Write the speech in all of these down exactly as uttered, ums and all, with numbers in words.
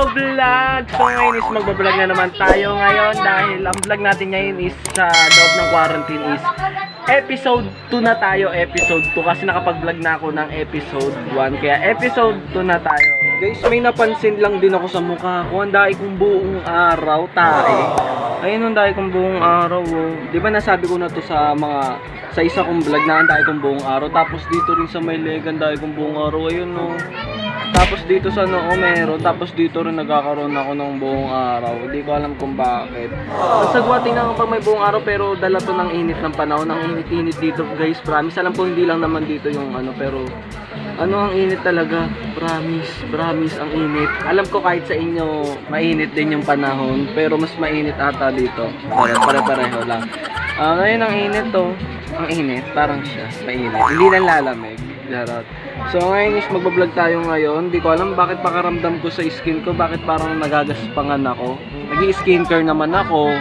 Hello vlog! So ngayon is magbablog na naman tayo ngayon dahil ang vlog natin ngayon is sa loob ng quarantine is episode two na tayo, episode two kasi nakapag-vlog na ako ng episode one kaya episode two na tayo. Guys, may napansin lang din ako sa mukha ko, ang dahil kong buong araw tae. Ayun ang dahil kong buong araw oh. Di ba nasabi ko na to sa mga sa isa kong vlog na ang dahil kong buong araw, tapos dito rin sa may leg ang dahil kong buong araw, ayun oh. Tapos dito sa noo meron, tapos dito rin nagkakaroon ako ng buong araw. Hindi ko alam kung bakit. Masagwa tingnan ko pag may buong araw pero dala to ng init ng panahon. Ang init-init dito guys, promise. Alam ko hindi lang naman dito yung ano, pero ano ang init talaga. Promise, promise ang init. Alam ko kahit sa inyo mainit din yung panahon, pero mas mainit ata dito. Pare-pareho lang. Uh, ngayon ang init to. Ang init, parang siya, mainit. Hindi lang lalamig. Jarot. So ngayon is magbablog tayo ngayon. Hindi ko alam bakit pakaramdam ko sa skin ko, bakit parang nagagaspangan ako. Nag-i-skincare naman ako.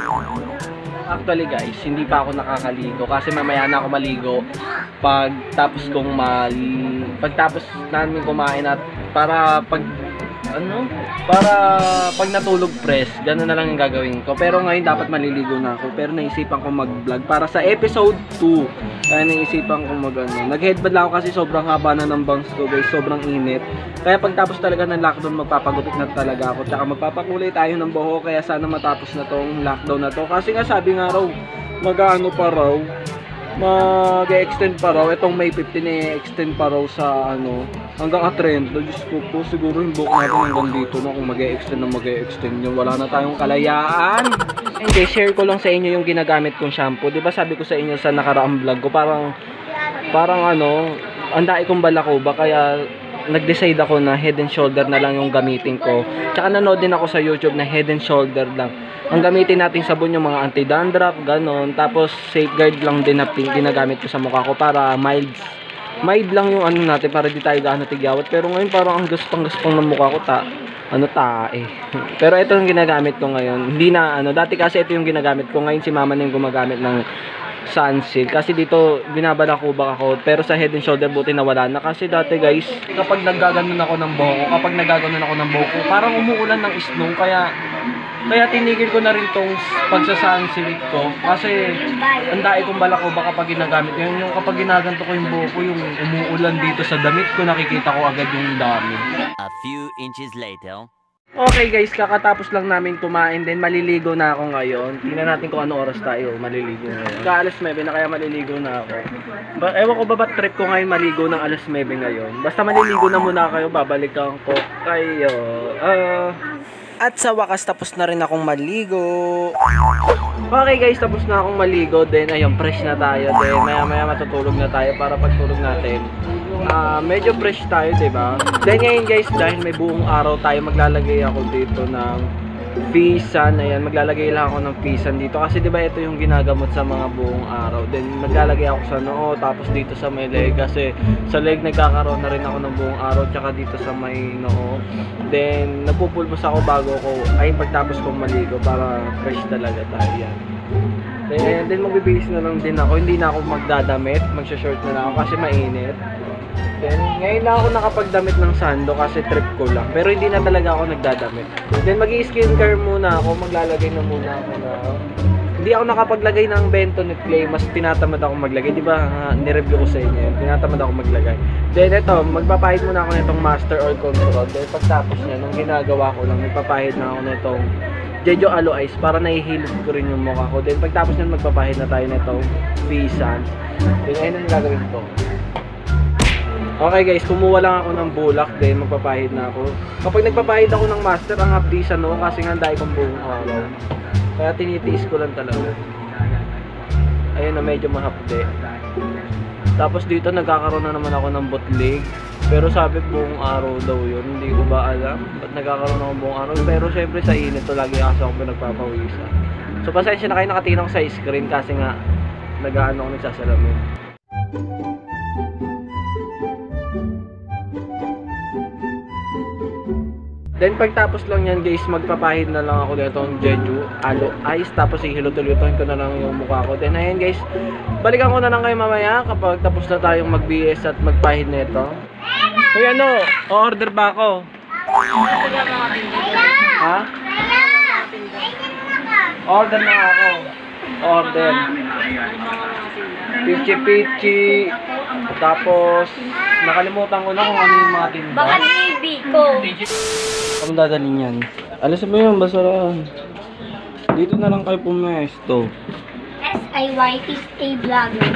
Actually guys, hindi pa ako nakakaligo kasi mamaya na ako maligo pag tapos kong mal pag tapos namin kumain at para pag ano, para pag natulog press, gano'n na lang yung gagawin ko. Pero ngayon dapat maliligo na ako. Pero naisipan ko mag-vlog para sa episode two. Kaya naisipan ko mag ano. Nag-headband lang ako kasi sobrang haba na ng bangs ko guys. Sobrang init. Kaya pagtapos talaga ng lockdown, magpapagutot na talaga ako. Tsaka magpapakulay tayo ng buhok. Kaya sana matapos na tong lockdown na to. Kasi nga sabi nga raw, mag-ano pa raw, mag-extend pa raw. Itong May fifteen i-extend pa raw sa ano, hanggang a trend. Diyos ko po, siguro yung buhok natin hanggang dito na kung mag-extend na mag-extend yun. Wala na tayong kalayaan. And guys, share ko lang sa inyo yung ginagamit kong shampoo. Diba sabi ko sa inyo sa nakaraang vlog ko, parang, parang ano, anday kong balakoba. Kaya nag-decide ako na Head and Shoulder na lang yung gamitin ko. Tsaka nanood din ako sa YouTube na Head and Shoulder lang. Ang gamitin natin sabon yung mga anti-dandruff, ganon. Tapos safeguard lang din na ginagamit ko sa mukha ko para mild. Mild lang yung ano natin para di tayo gaano tigyawat. Pero ngayon parang ang gustong-gustong ng mukha ko ta. Ano ta eh. Pero ito yung ginagamit ko ngayon. Hindi na ano, dati kasi ito yung ginagamit ko. Ngayon si mama na yung gumagamit ng Sunsilk. Kasi dito binabalakubak ako. Pero sa Head and Shoulder buti na wala na. Kasi dati guys, kapag naggaganon ako ng buhok, kapag naggaganon ako ng buhok, parang umuulan ng snow. Kaya Kaya tinigil ko na rin tong pagsa-sunsilk ko kasi ang dai kong balakubak kapag ginagamit yun. Yung kapag ginaganto ko yung buhok ko, yung umuulan dito sa damit ko, nakikita ko agad yung dami. A few inches later. Okay guys, kakatapos lang namin kumain din. Maliligo na ako ngayon. Tingnan natin kung ano oras tayo maliligo ngayon. Ka alas nine na kaya maliligo na ako. Ba ewan ko ba ba trip ko ngayon maligo ng alas nine ngayon. Basta maliligo na muna kayo, babalikan ko kayo. Ah... Uh, At sa wakas, tapos na rin akong maligo. Okay guys, tapos na akong maligo. Then, ayun, fresh na tayo. Then, maya maya matutulog na tayo para pagtulog natin. Uh, medyo fresh tayo, diba? Then, ngayon guys, dahil may buong araw tayo, maglalagay ako dito ng Fisan. Ayan, maglalagay lang ako ng Fisan dito. Kasi diba ito yung ginagamot sa mga buong araw. Then, maglalagay ako sa noo, tapos dito sa may leg. Kasi sa leg nagkakaroon na rin ako ng buong araw. Tsaka dito sa may noo. Then, nagpupulbos ako bago ko, ay pagtapos kong maligo para fresh talaga tayo yan. Then, then magbibihis na lang din ako. Hindi na ako magdadamit. Magsha-short na lang ako kasi mainit. Then, ngayon na ako nakapagdamit ng sando kasi trip ko lang. Pero hindi na talaga ako nagdadamit. Then, mag-i-skincare muna ako. Maglalagay na muna ako na. Hindi ako nakapaglagay ng Bentonite Clay. Mas tinatamad ako maglagay. Diba, uh, nireview ko sa inyo. Tinatamad ako maglagay. Then, ito, magpapahid muna ako nitong Master Oil Control. Then, pagtapos niya, nung ginagawa ko lang, magpapahid na ako nitong Jejo Aloe Ice para nahihilot ko rin yung mukha ko. Then, pagtapos niya, magpapahid na tayo nitong Fisan. Then, ayun ang gagawin ko. Okay guys, kumuha lang ako ng bulak, then magpapahid na ako. Kapag nagpapahid ako ng master, ang hapdisan no, kasi nga dahil kong buong araw. Kaya tinitiis ko lang talaga. Ayun na, medyo mahapde. Tapos dito nagkakaroon na naman ako ng bootleg. Pero sabi buong araw daw yun, hindi ko ba alam ba't nagkakaroon ako buong araw. Pero syempre sa init to, lagi kasi ako pinagpapawisan. So pasensya na kayo, nakatingin ako sa screen kasi nga nag-ano ako nagsasalamin. Then pagtapos lang yan guys, magpapahid na lang ako ditong Jeju Aloe Ice. Tapos ihilot-hilutohin ko na lang yung mukha ko. Then ayan guys, balikan ko na lang kayo mamaya kapag tapos na tayong mag-B S at magpahid nito. Uy ano, o-order ba ako? Ha? Order na ako. Order. Pichi-pichi. Tapos, nakalimutan ko na kung ano yung mga tinda. Baka navy ko. Ang dadalhin yan. Alas mo yun, basaraan. Dito na lang kayo pumesto. S I Y T Stay Vlogger.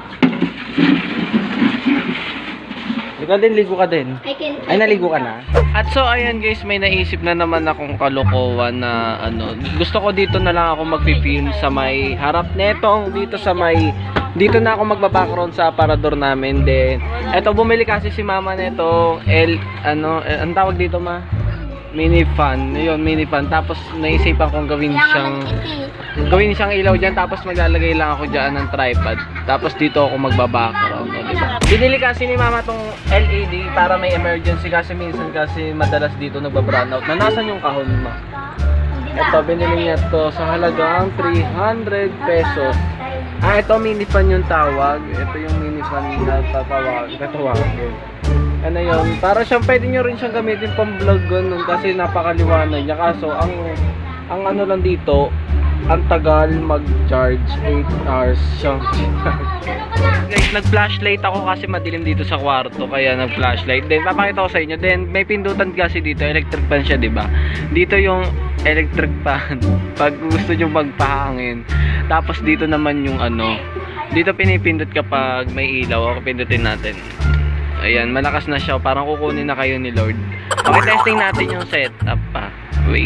Ikaw din, ligo ka din. I can... Ay, naligo ka na? At so, ayan guys, may naisip na naman akong kalokohan na ano. Gusto ko dito na lang ako magpi-film sa may harap netong dito sa may... Dito na ako magba-background sa aparador namin. Then, eto, bumili kasi si mama nito, L, ano, eh, ang tawag dito ma? Mini fan. Yun, mini fan. Tapos, naisipan kong gawin siyang... Gawin siyang ilaw dyan, tapos maglalagay lang ako dyan ng tripod. Tapos dito ako magbabackground, no, diba? Binili kasi ni mama tong L E D para may emergency kasi minsan kasi madalas dito nagba-brownout. Nanasan yung kahon mo? Ito, binili niya to sa halagang three hundred pesos. Ah, ito mini fan yung tawag. Ito yung mini fan na tatawag. Tatawag. Ano yun? Para siyang pwede nyo rin siyang gamitin pang vlog ganun kasi napakaliwanag niya. Kaso, ang, ang ano lang dito, ang tagal mag-charge, eight hours siyang guys, nag-flashlight ako kasi madilim dito sa kwarto, kaya nag-flashlight. Then papakita ko sa inyo. Then may pindutan kasi dito, electric fan siya, 'di ba? Dito yung electric fan pag gusto niyo magpahangin. Tapos dito naman yung ano, dito pinipindot kapag may ilaw. Okay, pindutin natin. Ayan, malakas na siya, parang kukunin na kayo ni Lord. Okay, testing natin yung setup pa. Wait.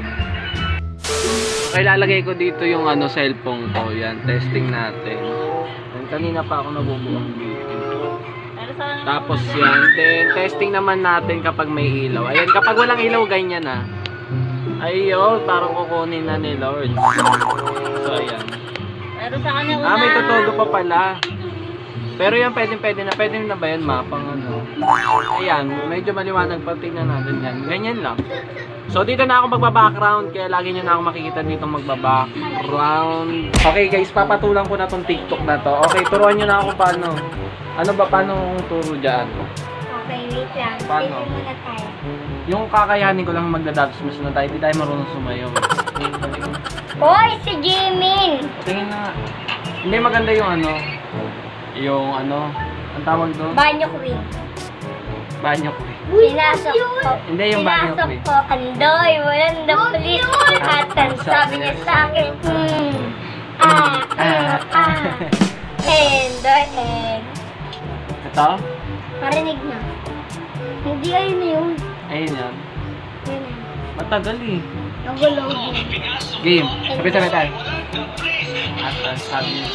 Okay, lalagay ko dito yung ano, cellphone ko. Yan, testing natin. And kanina pa ako nabubuang video. Tapos yan, then testing naman natin kapag may ilaw. Ayan, kapag walang ilaw, ganyan na. Ayun, parang kukunin na ni Lord. So, ayan. Pero sa kanya Ah, may tutugo pa pala. Pero yan, pwede, pwede na. Pwede na ba yan, ma? Pang ano. Ayan, medyo maliwanag pa. Tingnan natin yan. Ganyan lang. So, dito na ako magba-background. Kaya lagi nyo na ako makikita dito magba-background. Okay guys, papatulan ko na tong TikTok na to. Okay, turuan nyo na ako paano. Ano ba, paano kung turo dyan? Okay, wait lang. Paano? Dito muna tayo. Yung kakayanin ko lang magdadatos mas na tayo. Hindi tayo marunong sumayaw. Hoy, si Jimin! Tingin na nga. Hindi, maganda yung ano. Yung ano. Ang tawag doon? Banyo queen. Banyo ko. Pinasok ko. Hindi, yung banyo Pinasok queen. ko. Andoy, walang the police. At ang sabi niya sa akin, hmm. Ah, ah, ah. Endoy, and. Ito? Marinig na. Hindi, ayun na yun. Ayun yan. Ayun na. Matagal eh. Nagulog. Game. Sabi-sabi tayo. At ang sabi niya.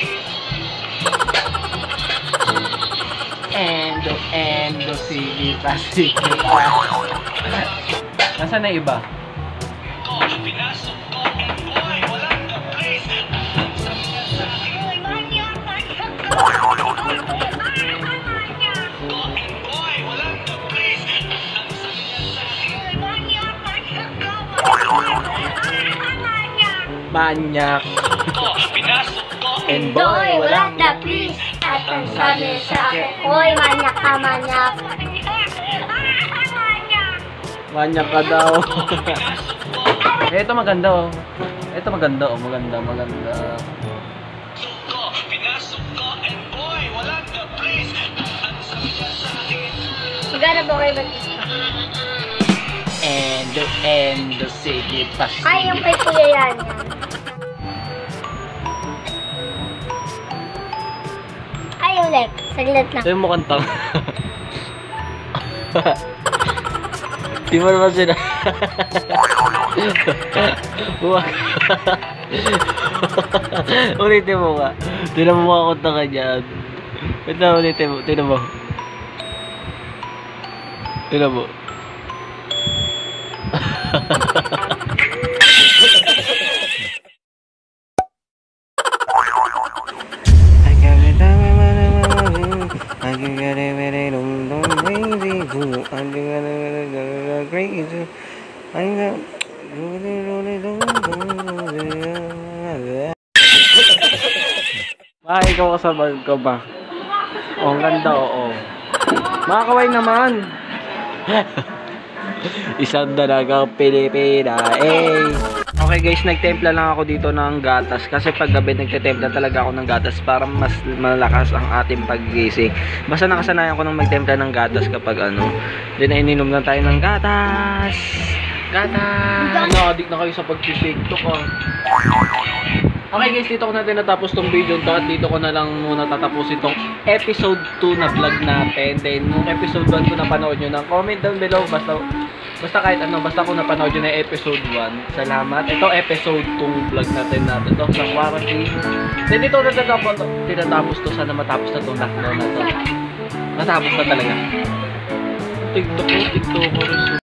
Endo, endo, sige pa, sige pa. Nasaan na iba? Manyak. And boy, walang the please. At ang sabi sa akin, hoy, manyak ka, manyak. Manyak ka daw. Eh, ito maganda oh. Ito maganda oh, maganda, maganda. Sigara ba kayo Batista? Endo, endo, sige pa. Ay, yung kay Kuya yan. Ay, ulit. Saglit lang. Ito yung mukhang tang. Di mo naman sila. Buwag. Ulitin mo nga. Tinan mo ako tanga dyan. Wait na, ulitin mo. Tinan mo. Tinan mo. Ah, ikaw kasabag ka ba? Oh, ang ganda, oo. Makakaway naman. Isang dalagang Pilipina, eh. Okay guys, nagtempla lang ako dito ng gatas kasi pag gabi nagtetempla talaga ako ng gatas para mas malakas ang ating paggising. Basta nakasanayan ko nang magtempla ng gatas kapag ano, then ay ininom na tayo ng gatas. Gatas! Ano, adik na kayo sa pag-tiktok ah. Okay guys, dito ko na din natapos tong video to at dito ko na lang muna tatapos itong episode two na vlog natin. Then, nung episode one ko napanood nyo ng comment down below. Basta, basta kahit ano, basta kung napanood nyo na episode one. Salamat. Ito episode two vlog natin natin to sa quarantine. Then, dito ko na tatapos to. Tinatapos to. Sana matapos na itong lockdown na to. Natapos na talaga. TikTok ko, TikTok ko.